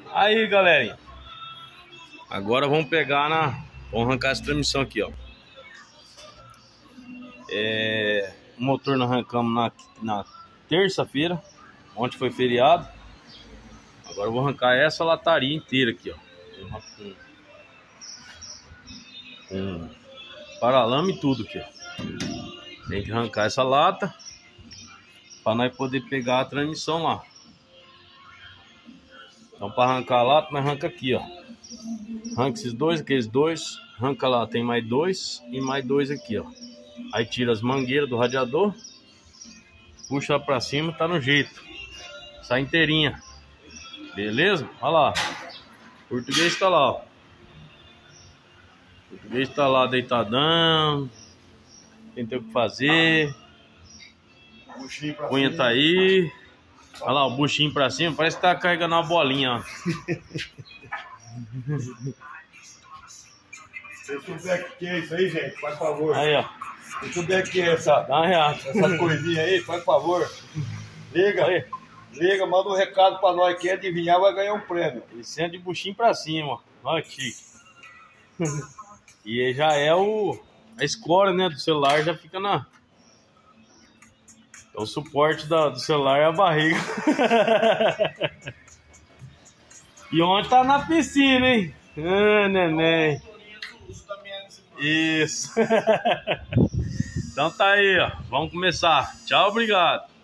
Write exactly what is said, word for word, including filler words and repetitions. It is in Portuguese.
Aí, galerinha, agora vamos pegar na... Vamos arrancar essa transmissão aqui, ó. É... O motor nós arrancamos na, na terça-feira. Ontem foi feriado. Agora eu vou arrancar essa lataria inteira aqui, ó. Com, com paralama e tudo aqui, ó. Tem que arrancar essa lata para nós poder pegar a transmissão lá. Então, para arrancar a lata, nós arranca aqui, ó. Arranca esses dois, aqueles dois. Arranca lá, tem mais dois e mais dois aqui, ó. Aí tira as mangueiras do radiador. Puxa para cima, tá no jeito. Sai inteirinha. Beleza? Olha lá. O português tá lá, ó. O português tá lá deitadão. Tem o que fazer. Cunha tá aí. Olha lá o buchinho pra cima. Parece que tá carregando uma bolinha, ó. Se eu souber o que é isso aí, gente, faz favor. Aí, ó. Se eu souber o que é essa, Dá uma real. essa coisinha aí, faz favor. Liga, Aí. liga, manda um recado pra nós. Quem adivinhar vai ganhar um prêmio. Ele de buchinho pra cima, ó. Olha aqui. E já é o... A escora, né, do celular já fica na... Então, o suporte da, do celular é a barriga. E ontem tá na piscina, hein? Ah, neném. Isso. Então tá aí, ó. Vamos começar. Tchau, obrigado.